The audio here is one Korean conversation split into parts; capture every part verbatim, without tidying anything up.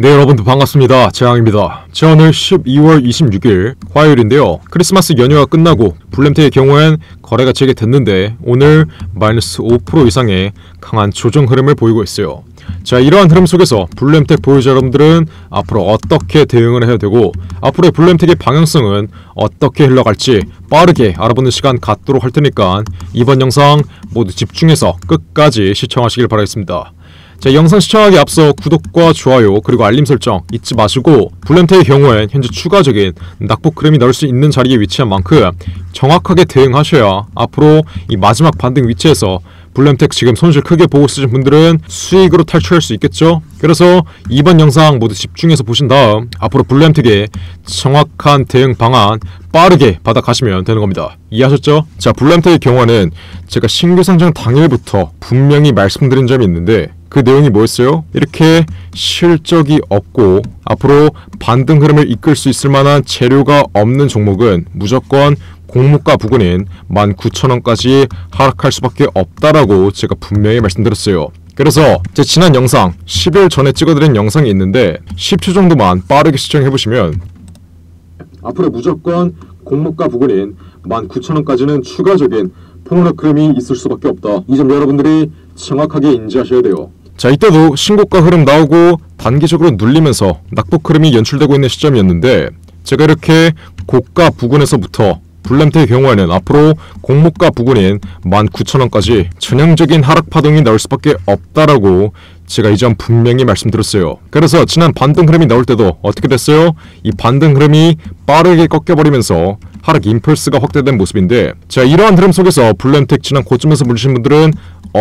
네, 여러분들 반갑습니다. 재앙입니다. 자, 오늘 십이월 이십육일 화요일인데요. 크리스마스 연휴가 끝나고 블렘텍의 경우엔 거래가 재개됐는데 오늘 마이너스 오 퍼센트 이상의 강한 조정 흐름을 보이고 있어요. 자, 이러한 흐름 속에서 블렘텍 보유자 여러분들은 앞으로 어떻게 대응을 해야 되고 앞으로의 블렘텍의 방향성은 어떻게 흘러갈지 빠르게 알아보는 시간 갖도록 할 테니까 이번 영상 모두 집중해서 끝까지 시청하시길 바라겠습니다. 자, 영상 시청하기 앞서 구독과 좋아요 그리고 알림 설정 잊지 마시고 블렘텍의 경우엔 현재 추가적인 낙폭 흐름이 나올 수 있는 자리에 위치한 만큼 정확하게 대응하셔야 앞으로 이 마지막 반등 위치에서 블렘텍 지금 손실 크게 보고 있으신 분들은 수익으로 탈출할 수 있겠죠? 그래서 이번 영상 모두 집중해서 보신 다음 앞으로 블렘텍의 정확한 대응 방안 빠르게 받아가시면 되는 겁니다. 이해하셨죠? 자, 블렘텍의 경우는 제가 신규 상장 당일부터 분명히 말씀드린 점이 있는데 그 내용이 뭐였어요? 이렇게 실적이 없고 앞으로 반등 흐름을 이끌 수 있을 만한 재료가 없는 종목은 무조건 공모가 부근인 만 구천 원까지 하락할 수밖에 없다라고 제가 분명히 말씀드렸어요. 그래서 제 지난 영상 십 일 전에 찍어드린 영상이 있는데 십 초 정도만 빠르게 시청해보시면 앞으로 무조건 공모가 부근인 만 구천 원까지는 추가적인 폭락 흐름이 있을 수밖에 없다. 이 점 여러분들이 정확하게 인지하셔야 돼요. 자, 이때도 신고가 흐름 나오고 단기적으로 눌리면서 낙폭 흐름이 연출되고 있는 시점이었는데 제가 이렇게 고가 부근에서부터 블렘텍의 경우에는 앞으로 공모가 부근인 만 구천 원까지 전형적인 하락 파동이 나올 수밖에 없다라고 제가 이 점 분명히 말씀드렸어요. 그래서 지난 반등 흐름이 나올 때도 어떻게 됐어요? 이 반등 흐름이 빠르게 꺾여버리면서 하락 임펄스가 확대된 모습인데 자, 이러한 흐름 속에서 블렘텍 지난 고점에서 물리신 분들은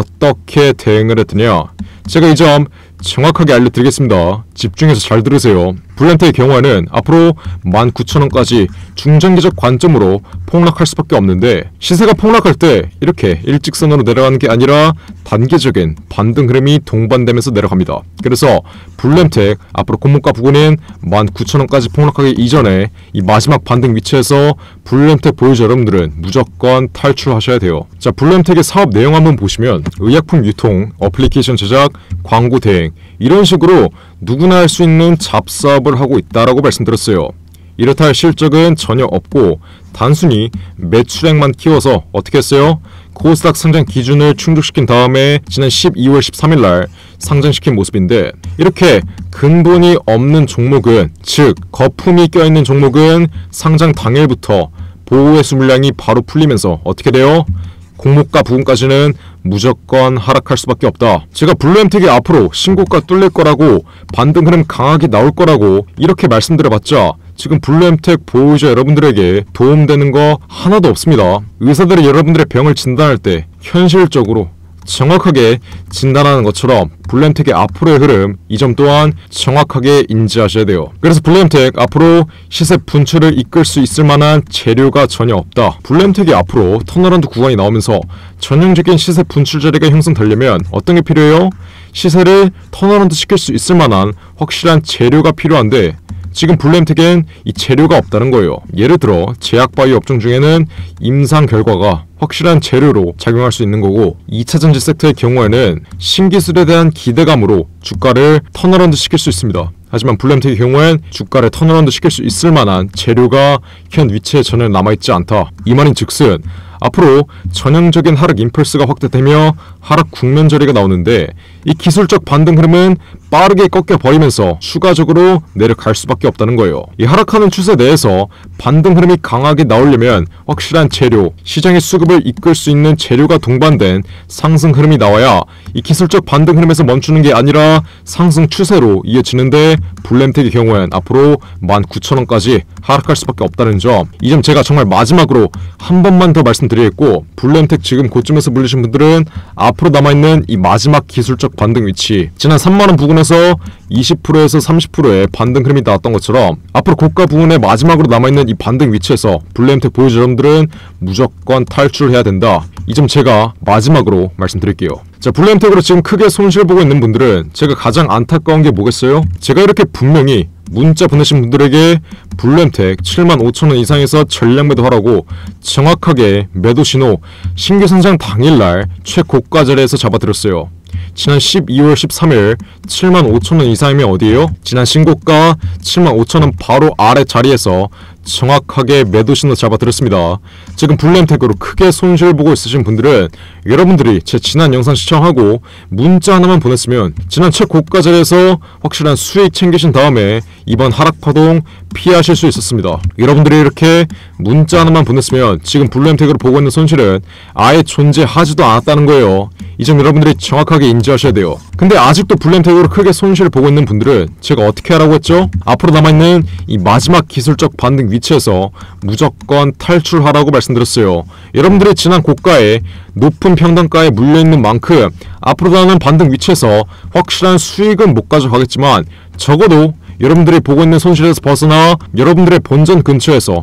어떻게 대응을 했느냐? 제가 이 점 정확하게 알려드리겠습니다. 집중해서 잘 들으세요. 블렘텍의 경우에는 앞으로 만 구천 원까지 중장기적 관점으로 폭락할 수밖에 없는데 시세가 폭락할 때 이렇게 일직선으로 내려가는 게 아니라 단계적인 반등 흐름이 동반되면서 내려갑니다. 그래서 블렘텍 앞으로 공모가 부근인 만 구천 원까지 폭락하기 이전에 이 마지막 반등 위치에서 블렘텍 보유자 여러분들은 무조건 탈출하셔야 돼요. 자, 블렘텍의 사업 내용 한번 보시면 의약품 유통, 어플리케이션 제작, 광고 대행 이런 식으로 누구나 할 수 있는 잡사업을 하고 있다라고 말씀드렸어요. 이렇다 할 실적은 전혀 없고 단순히 매출액만 키워서 어떻게 했어요? 코스닥 상장 기준을 충족시킨 다음에 지난 십이월 십삼일날 상장시킨 모습인데 이렇게 근본이 없는 종목은 즉 거품이 껴있는 종목은 상장 당일부터 보호회수 물량이 바로 풀리면서 어떻게 돼요? 공모가 부근까지는 무조건 하락할 수밖에 없다. 제가 블렘텍이 앞으로 신고가 뚫릴 거라고 반등 흐름 강하게 나올 거라고 이렇게 말씀드려봤자 지금 블렘텍 보유자 여러분들에게 도움되는 거 하나도 없습니다. 의사들이 여러분들의 병을 진단할 때 현실적으로 정확하게 진단하는 것처럼 블렘텍의 앞으로의 흐름 이 점 또한 정확하게 인지하셔야 돼요. 그래서 블렘텍 앞으로 시세 분출을 이끌 수 있을 만한 재료가 전혀 없다. 블렘텍이 앞으로 턴어라운드 구간이 나오면서 전형적인 시세 분출 자리가 형성되려면 어떤 게 필요해요? 시세를 턴어라운드 시킬 수 있을 만한 확실한 재료가 필요한데 지금 블렘텍엔 이 재료가 없다는 거예요. 예를 들어 제약바이오 업종 중에는 임상 결과가 확실한 재료로 작용할 수 있는 거고 이차전지 섹터의 경우에는 신기술에 대한 기대감으로 주가를 턴어라운드 시킬 수 있습니다. 하지만 블렘텍의 경우엔 주가를 턴어라운드 시킬 수 있을 만한 재료가 현 위치에 전혀 남아있지 않다. 이 말인 즉슨 앞으로 전형적인 하락 임펄스가 확대되며 하락 국면 자리가 나오는데 이 기술적 반등 흐름은 빠르게 꺾여버리면서 추가적으로 내려갈 수밖에 없다는 거예요. 이 하락하는 추세 내에서 반등 흐름이 강하게 나오려면 확실한 재료, 시장의 수급을 이끌 수 있는 재료가 동반된 상승 흐름이 나와야 이 기술적 반등 흐름에서 멈추는 게 아니라 상승 추세로 이어지는데 블렘텍의 경우엔 앞으로 만 구천 원까지 하락할 수밖에 없다는 점, 이 점 제가 정말 마지막으로 한 번만 더 말씀드리겠고 블렘텍 지금 고점에서 물리신 분들은 앞으로 남아있는 이 마지막 기술적 반등 위치 지난 삼만 원 부근에서 이십 퍼센트에서 삼십 퍼센트의 반등 흐름이 나왔던 것처럼 앞으로 고가 부근에 마지막으로 남아있는 이 반등 위치에서 블렘텍 보유자 여러분들은 무조건 탈출해야 된다. 이 점 제가 마지막으로 말씀드릴게요. 자, 블렘텍으로 지금 크게 손실 보고 있는 분들은 제가 가장 안타까운 게 뭐겠어요? 제가 이렇게 분명히 문자 보내신 분들에게 블렘텍 칠만 오천 원 이상에서 전량 매도하라고 정확하게 매도 신호 신규 상장 당일날 최고가 자리에서 잡아드렸어요. 지난 십이월 십삼일 칠만 오천 원 이상이면 어디에요? 지난 신고가 칠만 오천 원 바로 아래 자리에서 정확하게 매도 신호 잡아드렸습니다. 지금 블루엠텍으로 크게 손실 보고 있으신 분들은 여러분들이 제 지난 영상 시청하고 문자 하나만 보냈으면 지난 최고가 자리에서 확실한 수익 챙기신 다음에 이번 하락 파동 피하실 수 있었습니다. 여러분들이 이렇게 문자 하나만 보냈으면 지금 블루엠텍으로 보고 있는 손실은 아예 존재하지도 않았다는 거예요. 이 점 여러분들이 정확하게 인지하셔야 돼요. 근데 아직도 블루엠텍으로 크게 손실을 보고 있는 분들은 제가 어떻게 하라고 했죠? 앞으로 남아있는 이 마지막 기술적 반등 위치에서 무조건 탈출하라고 말씀드렸어요. 여러분들이 지난 고가에 높은 평단가에 물려있는 만큼 앞으로 나오는 반등 위치에서 확실한 수익은 못 가져가겠지만 적어도 여러분들이 보고 있는 손실에서 벗어나 여러분들의 본전 근처에서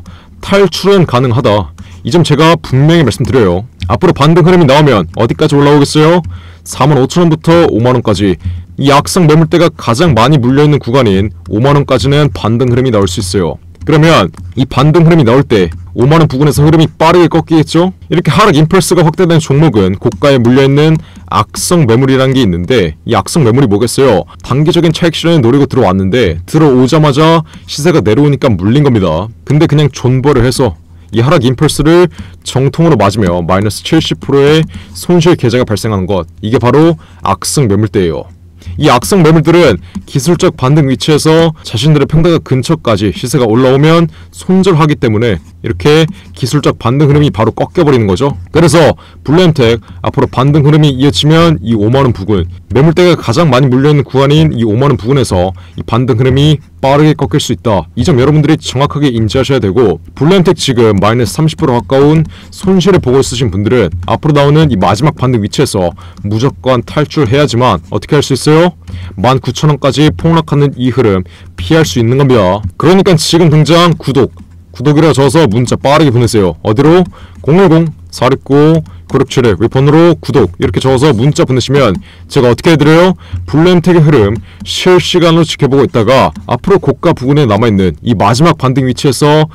탈출은 가능하다. 이 점 제가 분명히 말씀드려요. 앞으로 반등 흐름이 나오면 어디까지 올라오겠어요? 사만 오천 원부터 오만 원까지 이 악성 매물대가 가장 많이 물려있는 구간인 오만 원까지는 반등 흐름이 나올 수 있어요. 그러면 이 반등 흐름이 나올 때 오만 원 부근에서 흐름이 빠르게 꺾이겠죠? 이렇게 하락 임펄스가 확대된 종목은 고가에 물려있는 악성 매물이라는 게 있는데 이 악성 매물이 뭐겠어요? 단기적인 차익 실현을 노리고 들어왔는데 들어오자마자 시세가 내려오니까 물린 겁니다. 근데 그냥 존버를 해서 이 하락 임펄스를 정통으로 맞으며 마이너스 칠십 퍼센트의 손실 계좌가 발생하는 것, 이게 바로 악성 매물대예요. 이 악성 매물들은 기술적 반등 위치에서 자신들의 평단가 근처까지 시세가 올라오면 손절하기 때문에 이렇게 기술적 반등 흐름이 바로 꺾여버리는 거죠. 그래서 블루엠텍 앞으로 반등 흐름이 이어지면 이 오만 원 부근, 매물대가 가장 많이 물려있는 구간인 이 오만 원 부근에서 이 반등 흐름이 빠르게 꺾일 수 있다. 이 점 여러분들이 정확하게 인지하셔야 되고, 블루엠텍 지금 마이너스 삼십 퍼센트 가까운 손실을 보고 있으신 분들은 앞으로 나오는 이 마지막 반등 위치에서 무조건 탈출해야지만 어떻게 할 수 있어요? 만 구천 원까지 폭락하는 이 흐름 피할 수 있는 겁니다. 그러니까 지금 당장 구독 구독이라 적어서 문자 빠르게 보내세요. 어디로? 공일공 사육구 구육칠일 윗번호로 구독 이렇게 적어서 문자 보내시면 제가 어떻게 해드려요? 블루엠텍의 흐름 실시간으로 지켜보고 있다가 앞으로 고가 부근에 남아있는 이 마지막 반등 위치에서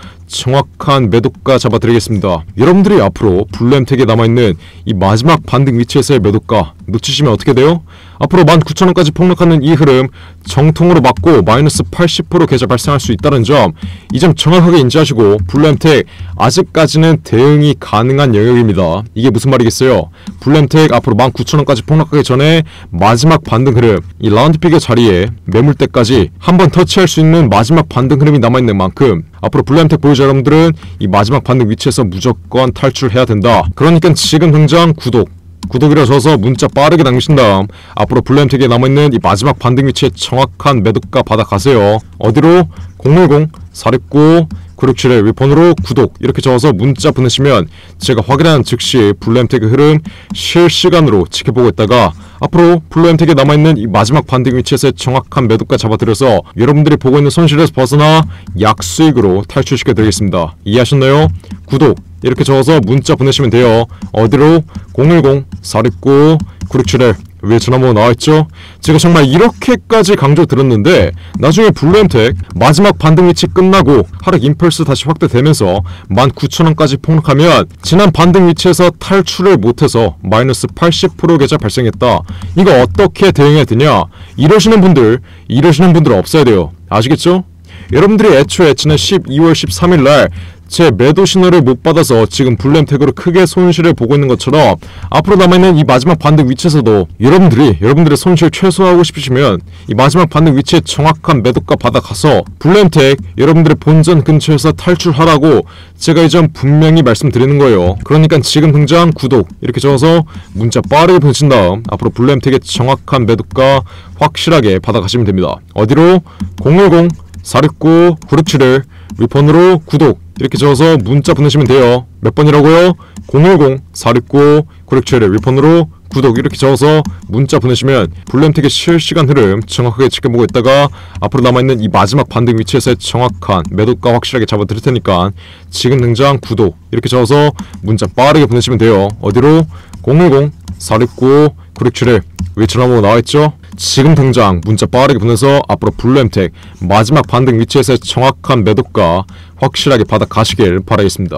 정확한 매도가 잡아드리겠습니다. 여러분들이 앞으로 블루엠텍에 남아있는 이 마지막 반등 위치에서의 매도가 놓치시면 어떻게 돼요? 앞으로 만 구천 원까지 폭락하는 이 흐름 정통으로 맞고 마이너스 팔십 퍼센트 계좌 발생할 수 있다는 점, 이 점 정확하게 인지하시고 블루엠텍 아직까지는 대응이 가능한 영역입니다. 이게 무슨 말이겠어요? 블루엠텍 앞으로 만 구천 원까지 폭락하기 전에 마지막 반등 흐름, 이 라운드픽의 자리에 매물대까지 한번 터치할 수 있는 마지막 반등 흐름이 남아있는 만큼 앞으로 블루엠텍 보유자 여러분들은 이 마지막 반등 위치에서 무조건 탈출해야 된다. 그러니까 지금 당장 구독 구독이라 적어서 문자 빠르게 남기신 다음 앞으로 블루엠텍에 남아있는 이 마지막 반등 위치에 정확한 매도가 받아가세요. 어디로? 공일공 사육구 구육칠일 윗번호로 구독 이렇게 적어서 문자 보내시면 제가 확인한 즉시 블루엠텍의 흐름 실시간으로 지켜보고 있다가 앞으로 블루엠텍에 남아있는 이 마지막 반등 위치에서 정확한 매도가 잡아드려서 여러분들이 보고 있는 손실에서 벗어나 약수익으로 탈출시켜 드리겠습니다. 이해하셨나요? 구독 이렇게 적어서 문자 보내시면 돼요. 어디로? 공일공 사육구 구육칠일 위에 전화번호 나와있죠? 제가 정말 이렇게까지 강조 드렸는데 나중에 블루엠텍 마지막 반등 위치 끝나고 하락 임펄스 다시 확대되면서 만 구천 원까지 폭락하면 지난 반등 위치에서 탈출을 못해서 마이너스 팔십 퍼센트 계좌 발생했다. 이거 어떻게 대응해야 되냐? 이러시는 분들 이러시는 분들 없어야 돼요. 아시겠죠? 여러분들이 애초에 지난 십이월 십삼일날 제 매도 신호를 못 받아서 지금 블루엠텍으로 크게 손실을 보고 있는 것처럼 앞으로 남아있는 이 마지막 반등 위치에서도 여러분들이 여러분들의 손실 최소화하고 싶으시면 이 마지막 반등 위치에 정확한 매도가 받아가서 블루엠텍 여러분들의 본전 근처에서 탈출하라고 제가 이 점 분명히 말씀드리는 거예요. 그러니까 지금 당장 구독 이렇게 적어서 문자 빠르게 보내신 다음 앞으로 블루엠텍의 정확한 매도가 확실하게 받아가시면 됩니다. 어디로? 공일공 사육구 구육칠일 윗번호로 구독 이렇게 적어서 문자 보내시면 돼요. 몇 번이라고요? 공일공 사육구 구육칠일 윗번호로 구독 이렇게 적어서 문자 보내시면 블루엠텍의 실시간 흐름 정확하게 지켜보고 있다가 앞으로 남아있는 이 마지막 반등 위치에서의 정확한 매도가 확실하게 잡아드릴 테니까 지금 당장 구독 이렇게 적어서 문자 빠르게 보내시면 돼요. 어디로? 공일공 사육구 구육칠일 위에 전화번호 나와있죠? 지금 당장 문자 빠르게 보내서 앞으로 블루엠텍 마지막 반등 위치에서의 정확한 매도가 확실하게 받아가시길 바라겠습니다.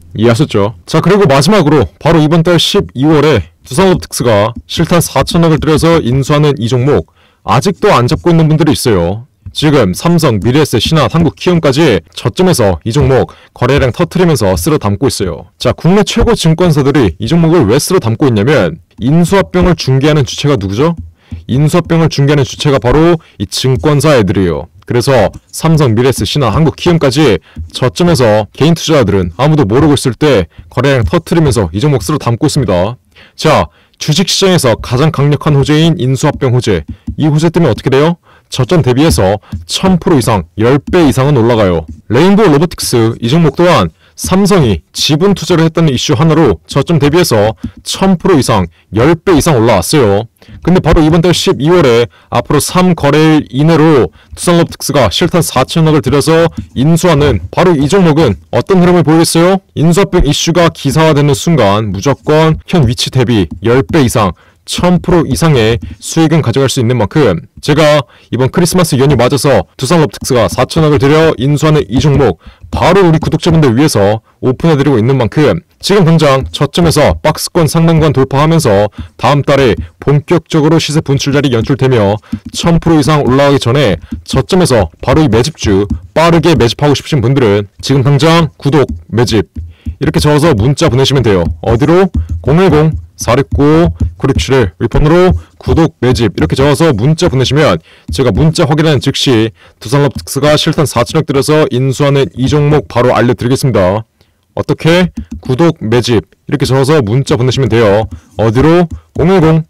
이해하셨죠? 자, 그리고 마지막으로 바로 이번 달 십이월에 두산로보틱스가 실탄 사천억을 들여서 인수하는 이 종목 아직도 안 잡고 있는 분들이 있어요. 지금 삼성, 미래에셋, 신한, 한국키움까지 저점에서 이 종목 거래량 터트리면서 쓸어 담고 있어요. 자, 국내 최고 증권사들이 이 종목을 왜 쓸어 담고 있냐면 인수합병을 중개하는 주체가 누구죠? 인수합병을 중개하는 주체가 바로 이 증권사 애들이에요. 그래서 삼성, 미래에셋, 신한, 한국키움까지 저점에서 개인 투자자들은 아무도 모르고 있을 때 거래량 터트리면서 이 종목 쓸어 담고 있습니다. 자, 주식시장에서 가장 강력한 호재인 인수합병 호재. 이 호재 때문에 어떻게 돼요? 저점 대비해서 천 퍼센트 이상, 십 배 이상은 올라가요. 레인보우 로보틱스 이 종목 또한 삼성이 지분 투자를 했다는 이슈 하나로 저점 대비해서 천 퍼센트 이상, 십 배 이상 올라왔어요. 근데 바로 이번 달 십이월에 앞으로 삼 거래일 이내로 두산로보틱스가 실탄 사천억을 들여서 인수하는 바로 이 종목은 어떤 흐름을 보이겠어요? 인수합병 이슈가 기사화되는 순간 무조건 현 위치 대비 십 배 이상, 천 퍼센트 이상의 수익은 가져갈 수 있는 만큼 제가 이번 크리스마스 연휴 맞아서 두산로보틱스가 사천억을 들여 인수하는 이 종목 바로 우리 구독자분들 위해서 오픈해드리고 있는 만큼 지금 당장 저점에서 박스권 상단권 돌파하면서 다음 달에 본격적으로 시세 분출자리 연출되며 천 퍼센트 이상 올라가기 전에 저점에서 바로 이 매집주 빠르게 매집하고 싶으신 분들은 지금 당장 구독, 매집 이렇게 적어서 문자 보내시면 돼요. 어디로? 공일공 사육구 구육칠 윗번호로 구독, 매집 이렇게 적어서 문자 보내시면 제가 문자 확인하는 즉시 두산로보틱스가 실탄 사천억 들여서 인수하는 이 종목 바로 알려드리겠습니다. 어떻게? 구독, 매집 이렇게 적어서 문자 보내시면 돼요. 어디로? 공일공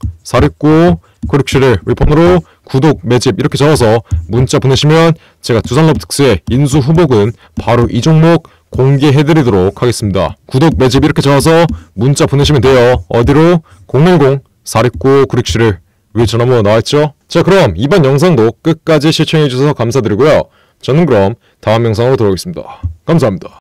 사육구 구육칠 윗번호로 구독, 매집 이렇게 적어서 문자 보내시면 제가 두산로보틱스의 인수 후보군 바로 이 종목 공개해드리도록 하겠습니다. 구독, 매집 이렇게 적어서 문자 보내시면 돼요. 어디로? 공일공 사육구 구육칠 위에 전화번호 나와있죠? 자, 그럼 이번 영상도 끝까지 시청해주셔서 감사드리고요. 저는 그럼 다음 영상으로 돌아오겠습니다. 감사합니다.